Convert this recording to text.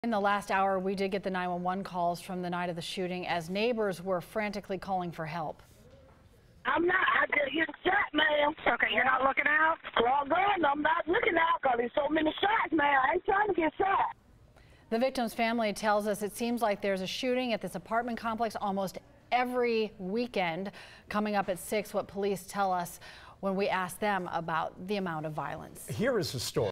In the last hour, we did get the 911 calls from the night of the shooting as neighbors were frantically calling for help. I'm not. I just get shot, ma'am. Okay, you're not looking out? Well, God, I'm not looking out because there's so many shots, man. I ain't trying to get shot. The victim's family tells us it seems like there's a shooting at this apartment complex almost every weekend. Coming up at 6, what police tell us when we ask them about the amount of violence. Here is the story.